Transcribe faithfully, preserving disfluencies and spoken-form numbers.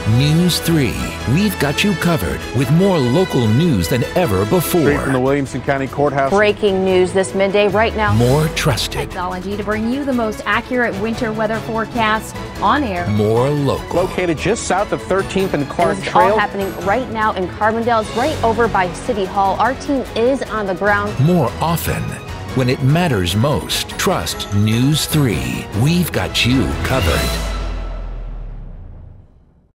News three. We've got you covered with more local news than ever before. Straight from the Williamson County Courthouse. Breaking news this midday right now. More trusted. Technology to bring you the most accurate winter weather forecast on air. More local. Located just south of thirteenth and Clark This is Trail. all happening right now in Carbondale. It's right over by City Hall. Our team is on the ground. More often. When it matters most, trust News three. We've got you covered.